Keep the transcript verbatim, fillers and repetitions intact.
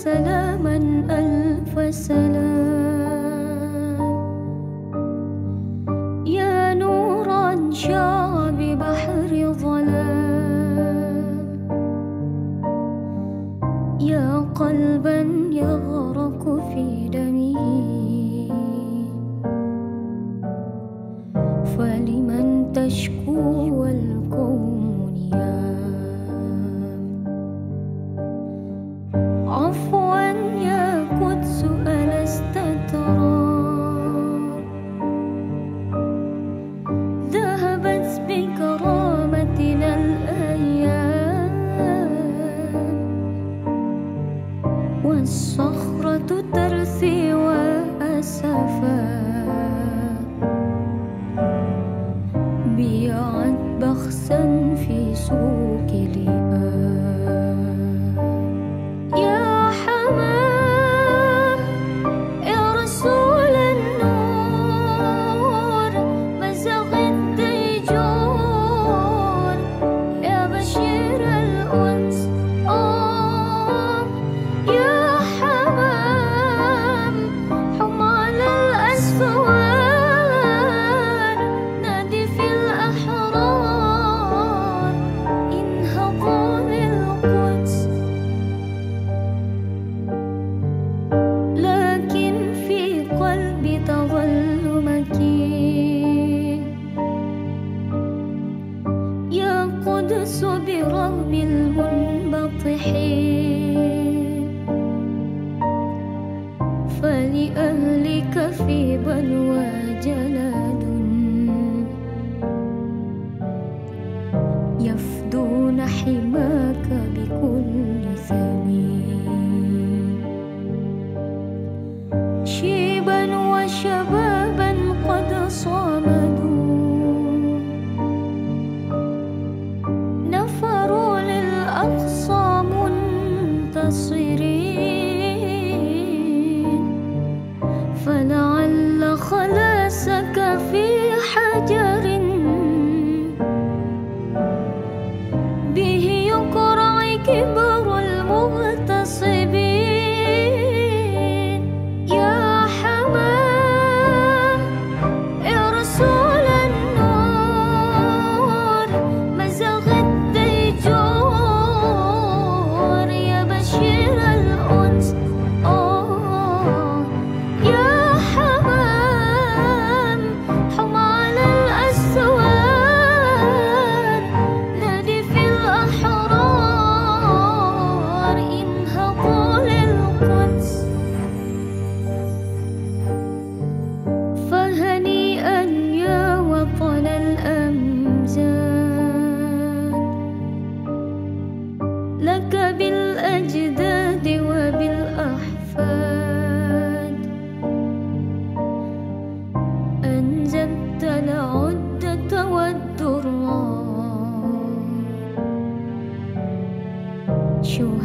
سلاما ألف سلام. يا نورا شاع ببحر ظلام، يا قلبا يغرق في دمه، فلمن تشكو والكون نيام. عفوا يا قدس ألست ترى، ذهبت بكرامتنا الأيام، والصخرة ترثي وأسفا، بيعت بخسا في سوق لئام. يا حمام يا رسول النور، مزغ الديجور، يا بشير الأنس. آه يا حمام حمال الأسفار، نادي في الأحرار انهضوا للقدس. لكن في قلبي تظل مكين، يا قدس برغم المنبطحين، فلأهلك في بلوى جلاد، يفدون حماك بكل ثمين. شيبا وشبابا قد صامدوا، نفروا للأقصى منتصرين، فلعل خلاصك في حجر به يقرع كبر المغتصبين. يا حمام يا رسول النور، مزغ الديجور، يا بشير الأنس. آه يا حمام حمال الأسوار، نادي في الأحرار انهضوا للقدس. فهنيئا يا وطن الأمجاد، لك بالأجداد وبالأحفاد، أنجبت العدة والدرار.